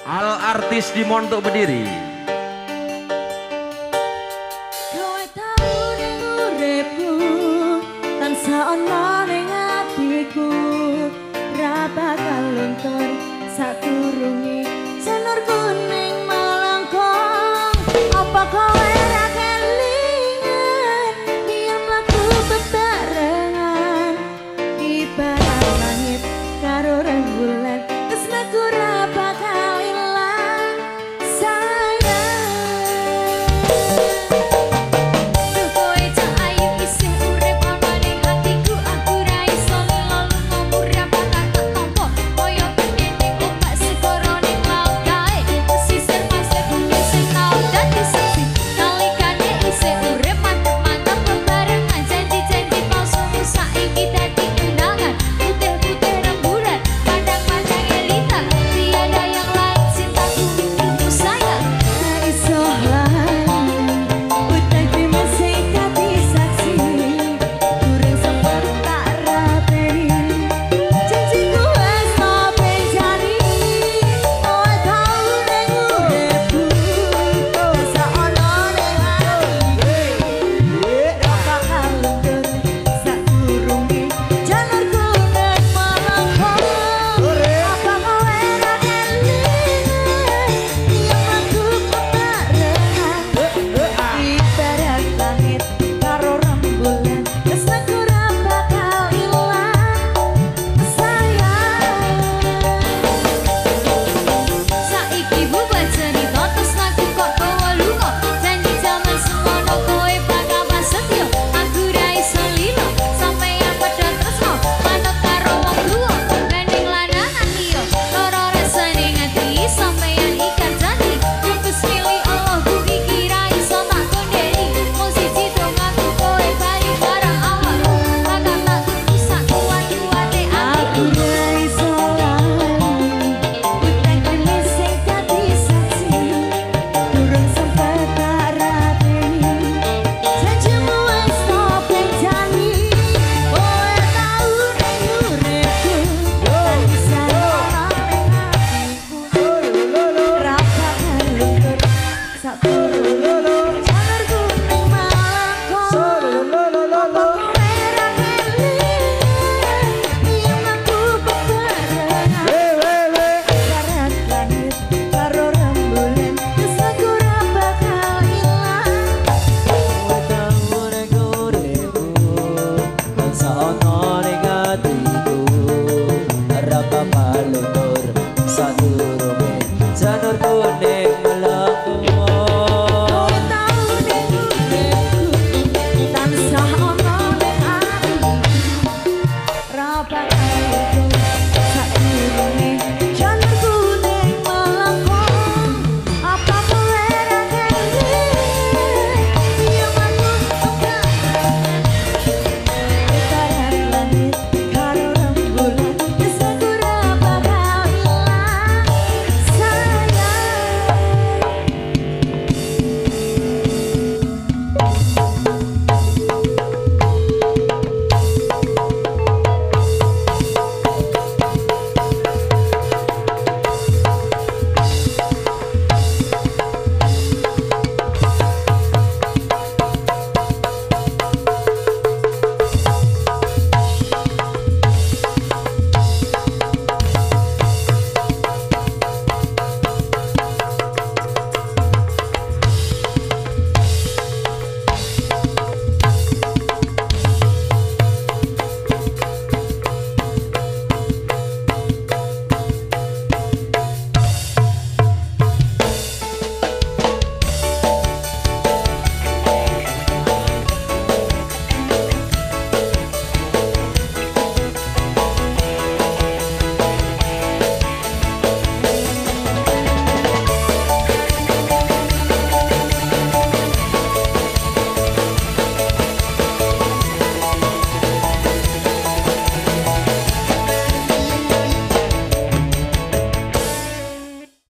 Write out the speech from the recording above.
Al artis di Montok berdiri. Kowe tau ning uripku, tansah ana ning atiku, ra bakal luntur sakurunge janur kuning melengkung. Apa kowe ra kelingan yen mlaku bebarengan, ibarat langit karo rembulan, tresnaku ra bakal ilang sayang. Duh kowe cak ayu isih urip ana ning atiku, aku ra iso lilo lunga ora bakal tak tampa kaya kene ombak segara ning laut kae, pesisir pasir bumi sing tau dadi sepi nalikane isih urip mantep-mantep bebarengan, janji-janji palsumu saiki dadi kenangan, putih-putih rembulan pandang-pandang elita, tiada yang lain cintaku untukmu sayang. Ra iso lali utang terima sing dadi saksi, durung sempat tak rateni janjiku wis tak penjani. Kowe tau ning uripku, dosa ana ning atiku, ra bakal luntur sakurunge janur kuning melengkung. Apa kowe ra kelingan yen aku bebarengan, ibarat langit karo rembulan, tresnaku ra bakal ilang sayang. Saiki bubar cerita tresnaku kok kowe lunga, janji jaman semono kowe bakal prasetyo, aku ra iso lilo sampeyan padha tresno manut karo wong tuwa, bening lanangan liya lara rasane ngati sampeyan ikan janji, rembes milih Allahku iki ra iso tak kondeni, mung siji dongaku kowe bali barang Allah, bakal tak tuku sak kuat-kuate atiku. Aku ra iso lali utang demi sing dadi saksi, durung sempat tak rateni janjimu wis tak penjani. Kowe tau ning uripku, tansah ana ning atiku, ra bakal luntur sakurunge janur kuning melengkung. Apa kowe ra kelingan yen aku bebarengan, ibarat langit karo rembulan, tresnaku ra bakal ilang. Kowe tau ning uripku, tansah ana ning atiku, ora bakal luntur sadurunge janur kuning